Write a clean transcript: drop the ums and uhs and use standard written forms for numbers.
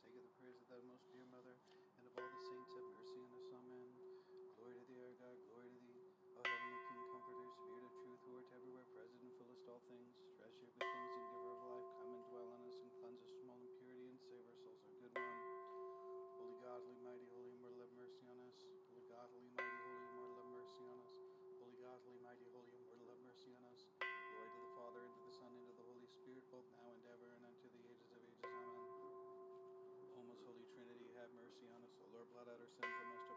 Take of the prayers of thy most dear mother, and of all the saints, have mercy on us. Amen. Glory to thee, our God, glory to thee, O heavenly King, Comforter, Spirit of truth, who art everywhere present and fillest all things, treasure of good things and giver of life, come and dwell on us and cleanse us from all impurity and save our souls, our good one. Holy God, holy mighty, holy immortal, have mercy on us. Holy God, holy mighty, holy immortal, have mercy on us. Holy God, holy mighty, holy immortal, have mercy on us. Glory to the Father, and to the Son, and to the Holy Spirit, both now and ever, and unto the ages of ages. Amen. O most holy Trinity, have mercy on us. O Lord, blot out our sins, O most